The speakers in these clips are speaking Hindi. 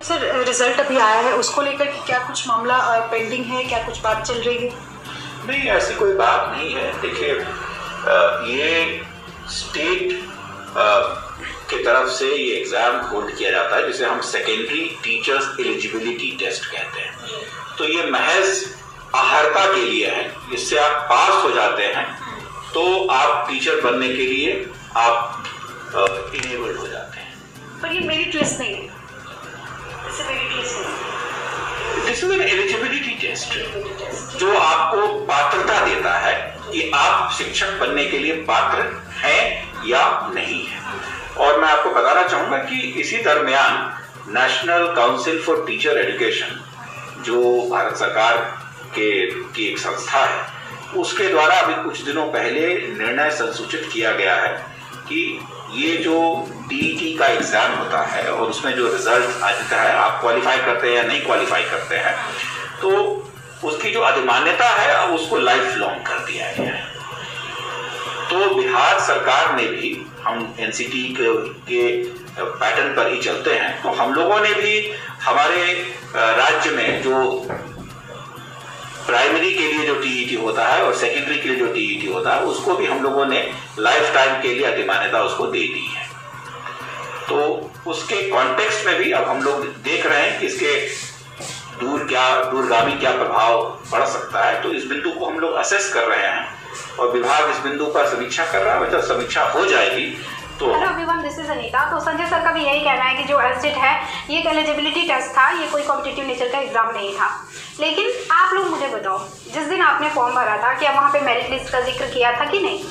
सर रिजल्ट अभी आया है, उसको लेकर क्या कुछ मामला पेंडिंग है, क्या कुछ बात चल रही है? नहीं, ऐसी कोई बात नहीं है। देखिए, ये स्टेट की तरफ से ये एग्जाम होल्ड किया जाता है जिसे हम सेकेंडरी टीचर्स एलिजिबिलिटी टेस्ट कहते हैं। तो ये महज अहर्ता के लिए है। इससे आप पास हो जाते हैं तो आप टीचर बनने के लिए आप इनेबल्ड हो जाते हैं। पर ये मेरिट लिस्ट नहीं है, इसे मेरिट लिस्ट नहीं, this is an eligibility test जो आपको पात्रता देता है कि आप शिक्षक बनने के लिए पात्र हैं या नहीं है। और मैं आपको बताना चाहूंगा कि इसी दरमियान National Council for Teacher Education, जो भारत सरकार की एक संस्था है, उसके द्वारा अभी कुछ दिनों पहले निर्णय संसूचित किया गया है कि ये जो टीईटी का एग्जाम होता है और उसमें जो रिजल्ट आ जाता है, आप क्वालिफाई करते हैं या नहीं क्वालिफाई करते हैं, तो उसकी जो अधिमान्यता है अब उसको लाइफ लॉन्ग कर दिया गया है। तो बिहार सरकार ने भी, हम एनसीटी के पैटर्न पर ही चलते हैं, तो हम लोगों ने भी हमारे राज्य में जो प्राइमरी के लिए जो टीईटी होता है और सेकेंडरी के लिए जो टीईटी होता है, उसको भी हम लोगों ने लाइफ टाइम के लिए अधिमान्यता उसको दे दी है। तो उसके कॉन्टेक्स्ट में भी अब हम लोग देख रहे हैं कि इसके दूरगामी क्या प्रभाव पड़ सकता है। तो इस बिंदु को हम लोग असेस कर रहे हैं और विभाग इस बिंदु पर समीक्षा कर रहा है। जब समीक्षा हो जाएगी तो दिस इज अनीता। तो संजय सर का भी यही कहना है कि जो एसटेट है ये एक एलिजिबिलिटी टेस्ट था, ये कोई कॉम्पिटिटिव नेचर का एग्जाम नहीं था। लेकिन आप लोग मुझे बताओ, जिस दिन आपने फॉर्म भरा था क्या वहाँ पे मेरिट लिस्ट का जिक्र किया था कि नहीं?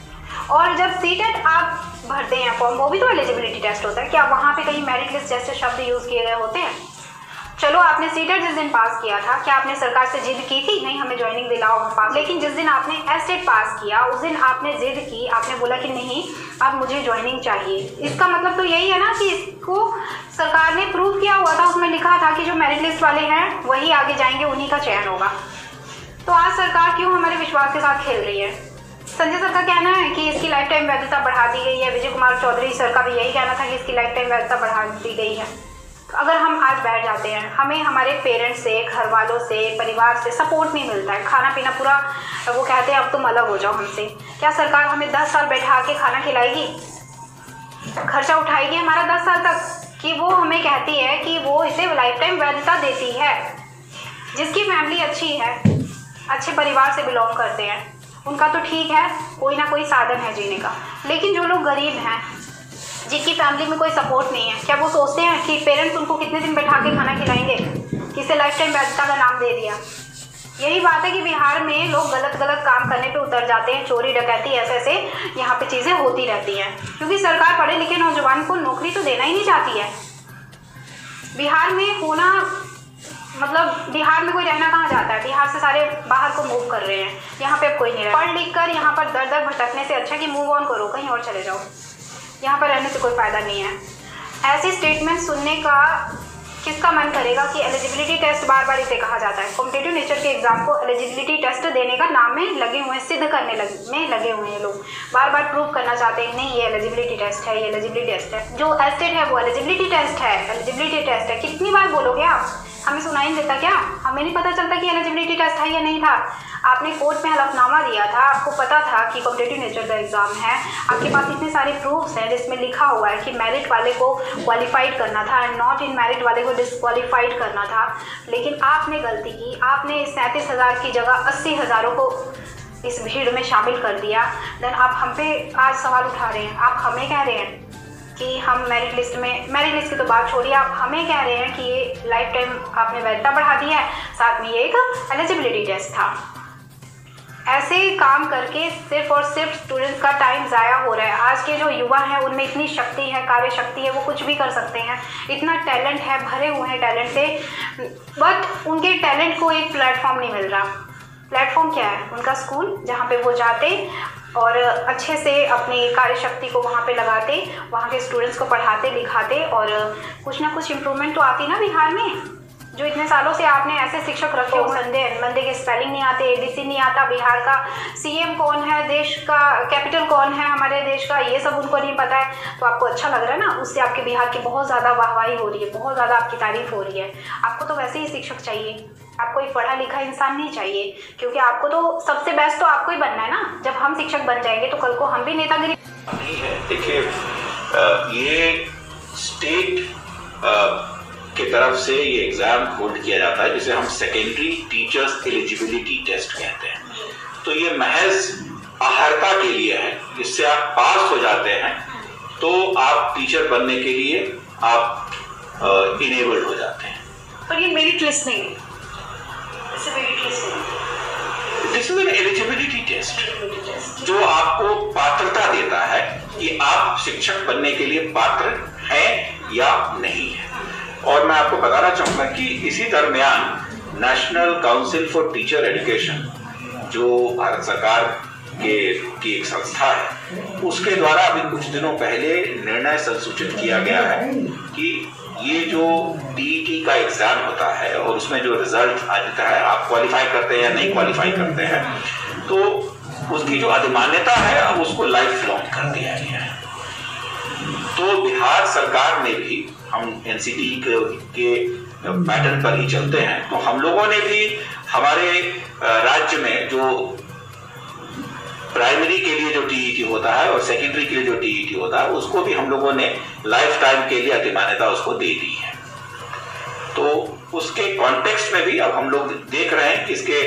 और जब सीटेट आप भरते हैं फॉर्म, वो भी तो एलिजिबिलिटी टेस्ट होता है, क्या वहाँ पे कहीं मेरिट लिस्ट जैसे शब्द यूज किए गए होते हैं? चलो, आपने सीटेट जिस दिन पास किया था, क्या आपने सरकार से जिद की थी नहीं हमें ज्वाइनिंग दिलाओ पास? लेकिन जिस दिन आपने एसटेट पास किया उस दिन आपने जिद की, आपने बोला कि नहीं अब मुझे ज्वाइनिंग चाहिए। इसका मतलब तो यही है ना कि इसको सरकार ने प्रूव किया हुआ था, उसमें लिखा था कि जो मेरिट लिस्ट वाले हैं वही आगे जाएंगे, उन्हीं का चयन होगा। तो आज सरकार क्यों हमारे विश्वास के साथ खेल रही है? संजय सर का कहना है कि इसकी लाइफ टाइम वैधता बढ़ा दी गई है। विजय कुमार चौधरी सर का भी यही कहना था कि इसकी लाइफ टाइम वैधता बढ़ा दी गई है। अगर हम आज बैठ जाते हैं, हमें हमारे पेरेंट्स से, घर वालों से, परिवार से सपोर्ट नहीं मिलता है, खाना पीना पूरा वो कहते हैं अब तुम अलग हो जाओ हमसे, क्या सरकार हमें 10 साल बैठा के खाना खिलाएगी, खर्चा उठाएगी हमारा 10 साल तक? कि वो हमें कहती है कि वो इसे लाइफ टाइम वैधता देती है। जिसकी फैमिली अच्छी है, अच्छे परिवार से बिलोंग करते हैं, उनका तो ठीक है, कोई ना कोई साधन है जीने का। लेकिन जो लोग गरीब हैं, जिनकी फैमिली में कोई सपोर्ट नहीं है, क्या वो सोचते हैं कि पेरेंट्स उनको कितने दिन बैठा के खाना खिलाएंगे? किसे लाइफ टाइम वैधता का नाम दे दिया। यही बात है कि बिहार में लोग गलत काम करने पे उतर जाते हैं, चोरी डकैती ऐसे यहाँ पे चीज़ें होती रहती हैं, क्योंकि सरकार पढ़े लिखे नौजवान को नौकरी तो देना ही नहीं चाहती है। बिहार में होना मतलब बिहार में कोई रहना कहाँ जाता है? बिहार से सारे बाहर को मूव कर रहे हैं, यहाँ पे अब कोई नहीं रहा। पढ़ लिख कर यहाँ पर दर दर भटकने से अच्छा कि मूव ऑन करो, कहीं और चले जाओ, यहाँ पर रहने से कोई फ़ायदा नहीं है। ऐसे स्टेटमेंट सुनने का किसका मन करेगा कि एलिजिबिलिटी टेस्ट, बार बार इसे कहा जाता है कॉम्पिटिटिव नेचर के एग्जाम को एलिजिबिलिटी टेस्ट देने का नाम में लगे हुए हैं, सिद्ध करने में लगे हुए हैं। लोग बार बार प्रूव करना चाहते हैं नहीं ये एलिजिबिलिटी टेस्ट है, ये एलिजिबिलिटी टेस्ट है। जो एस्टेट है वो एलिजिबिलिटी टेस्ट है, एलिजिबिलिटी टेस्ट है। कितनी बार बोलोगे आप? हमें सुनाई नहीं देता क्या? हमें नहीं पता चलता कि एलिजिबिलिटी टेस्ट था या नहीं था? आपने कोर्ट में हलफनामा दिया था, आपको पता था कि कॉम्पिटिटिव नेचर का एग्जाम है, आपके पास इतने सारे प्रूफ्स हैं जिसमें लिखा हुआ है कि मेरिट वाले को क्वालिफाइड करना था एंड नॉट इन मेरिट वाले को डिसक्वालीफाइड करना था। लेकिन आपने गलती की, आपने 37,000 की जगह 80,000 को इस भीड़ में शामिल कर दिया। देन आप हम पे आज सवाल उठा रहे हैं, आप हमें कह रहे हैं कि हम मेरिट लिस्ट की तो बात छोड़िए, आप हमें कह रहे हैं कि ये लाइफ टाइम आपने वैधता बढ़ा दी है, साथ में ये एक एलिजिबिलिटी टेस्ट था। ऐसे काम करके सिर्फ और सिर्फ स्टूडेंट्स का टाइम ज़ाया हो रहा है। आज के जो युवा हैं उनमें इतनी शक्ति है, कार्य शक्ति है, वो कुछ भी कर सकते हैं, इतना टैलेंट है, भरे हुए हैं टैलेंट से, बट उनके टैलेंट को एक प्लेटफॉर्म नहीं मिल रहा। प्लेटफॉर्म क्या है? उनका स्कूल, जहाँ पे वो जाते और अच्छे से अपनी कार्य शक्ति को वहाँ पे लगाते, वहाँ के स्टूडेंट्स को पढ़ाते लिखाते और कुछ ना कुछ इम्प्रूवमेंट तो आती ना बिहार में। जो इतने सालों से आपने ऐसे शिक्षक रखे हो, संडे मंडे के स्पेलिंग नहीं आते, एबीसी नहीं आता, बिहार का सीएम कौन है, देश का कैपिटल कौन है हमारे देश का, ये सब उनको नहीं पता है, तो आपको अच्छा लग रहा है ना, उससे आपके बिहार की बहुत ज़्यादा वाहवाही हो रही है, बहुत ज़्यादा आपकी तारीफ हो रही है। आपको तो वैसे ही शिक्षक चाहिए, आपको एक पढ़ा लिखा इंसान नहीं चाहिए, क्योंकि आपको तो सबसे बेस्ट तो आपको ही बनना है ना। जब हम शिक्षक बन जाएंगे तो कल को हम भी नेतागिरी नहीं है। देखिए, ये स्टेट की तरफ से ये एग्जाम होल्ड किया जाता है जिसे हम सेकेंडरी टीचर्स एलिजिबिलिटी टेस्ट कहते हैं। तो ये महज अहर्ता के लिए है, इससे आप पास हो जाते हैं तो आप टीचर बनने के लिए आप इनेबल्ड हो जाते हैं। पर ये मेरिट लिस्ट नहीं है, इसे मेरिट लिस्ट नहीं, this is an eligibility test जो आपको पात्रता देता है कि आप शिक्षक बनने के लिए पात्र हैं या नहीं है। और मैं आपको बताना चाहूंगा कि इसी दरमियान National Council for Teacher Education, जो भारत सरकार की एक संस्था है, उसके द्वारा अभी कुछ दिनों पहले निर्णय संसूचित किया गया है कि ये जो टीईटी का एग्जाम होता है और उसमें जो रिजल्ट आता है, आप क्वालिफाई करते हैं या नहीं क्वालिफाई करते हैं, तो उसकी जो अधिमान्यता है अब उसको लाइफ लॉन्ग कर दिया गया है। तो बिहार सरकार ने भी, हम एनसीटी के पैटर्न पर ही चलते हैं, तो हम लोगों ने भी हमारे राज्य में जो प्राइमरी के लिए जो टीईटी होता है और सेकेंडरी के लिए जो टीईटी होता है, उसको भी हम लोगों ने लाइफ टाइम के लिए अधिमान्यता उसको दे दी है। तो उसके कॉन्टेक्स्ट में भी अब हम लोग देख रहे हैं कि इसके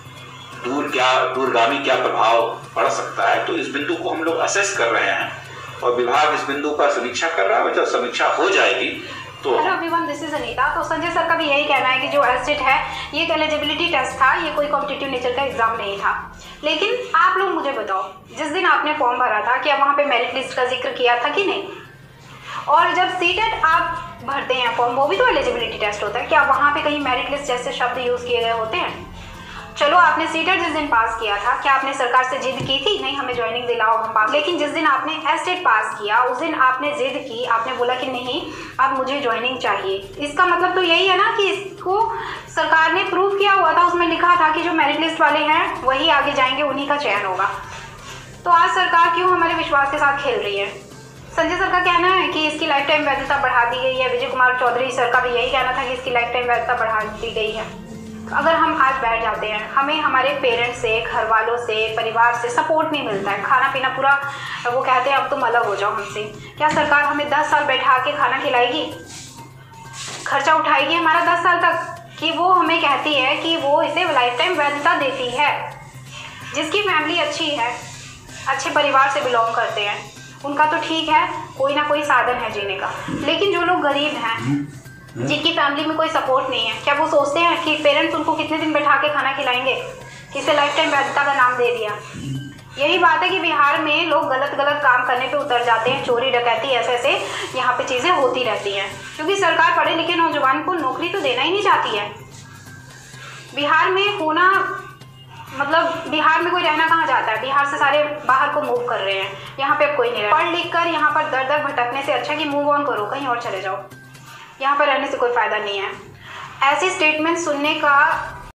दूरगामी क्या प्रभाव पड़ सकता है। तो इस बिंदु को हम लोग असेस कर रहे हैं और विभाग इस बिंदु पर समीक्षा कर रहा है, और जब समीक्षा हो जाएगी तो hello everyone, this is Anita. तो संजय सर का भी यही कहना है कि जो एस्टेट है ये एक एलिजिबिलिटी टेस्ट था, ये कोई कॉम्पिटिटिव नेचर का एग्जाम नहीं था। लेकिन आप लोग मुझे बताओ, जिस दिन आपने फॉर्म भरा था क्या वहाँ पे मेरिट लिस्ट का जिक्र किया था कि नहीं? और जब सीटेट आप भरते हैं फॉर्म, वो भी तो एलिजिबिलिटी टेस्ट होता है, क्या वहाँ पे कहीं मेरिट लिस्ट जैसे शब्द यूज किए गए होते हैं? चलो, आपने सीटेट जिस दिन पास किया था, क्या आपने सरकार से जिद की थी नहीं हमें ज्वाइनिंग दिलाओ हम पास? लेकिन जिस दिन आपने एस्टेट पास किया उस दिन आपने जिद की, आपने बोला कि नहीं अब मुझे ज्वाइनिंग चाहिए। इसका मतलब तो यही है ना कि इसको सरकार ने प्रूव किया हुआ था, उसमें लिखा था कि जो मेरिट लिस्ट वाले हैं वही आगे जाएंगे, उन्हीं का चयन होगा। तो आज सरकार क्यों हमारे विश्वास के साथ खेल रही है? संजय सर का कहना है कि इसकी लाइफ टाइम वैधता बढ़ा दी गई है, विजय कुमार चौधरी सर का भी यही कहना था कि इसकी लाइफ टाइम वैधता बढ़ा दी गई है। अगर हम आज बैठ जाते हैं, हमें हमारे पेरेंट्स से, घर वालों से, परिवार से सपोर्ट नहीं मिलता है, खाना पीना पूरा वो कहते हैं अब तुम अलग हो जाओ हमसे, क्या सरकार हमें 10 साल बैठा के खाना खिलाएगी, खर्चा उठाएगी हमारा 10 साल तक? कि वो हमें कहती है कि वो इसे लाइफ टाइम वैधता देती है। जिसकी फैमिली अच्छी है, अच्छे परिवार से बिलोंग करते हैं, उनका तो ठीक है, कोई ना कोई साधन है जीने का। लेकिन जो लोग गरीब हैं, जिनकी फैमिली में कोई सपोर्ट नहीं है, क्या वो सोचते हैं कि पेरेंट्स उनको कितने दिन बैठा के खाना खिलाएंगे? किसे लाइफ टाइम वैधता का नाम दे दिया। यही बात है कि बिहार में लोग गलत काम करने पे उतर जाते हैं, चोरी डकैती ऐसे यहाँ पे चीज़ें होती रहती हैं, क्योंकि सरकार पढ़े लिखे नौजवान को नौकरी तो देना ही नहीं चाहती है। बिहार में होना मतलब बिहार में कोई रहना कहाँ जाता है? बिहार से सारे बाहर को मूव कर रहे हैं, यहाँ पे अब कोई नहीं रहा। पढ़ लिख कर यहाँ पर दर दर भटकने से अच्छा कि मूव ऑन करो, कहीं और चले जाओ, यहाँ पर रहने से कोई फ़ायदा नहीं है। ऐसे स्टेटमेंट सुनने का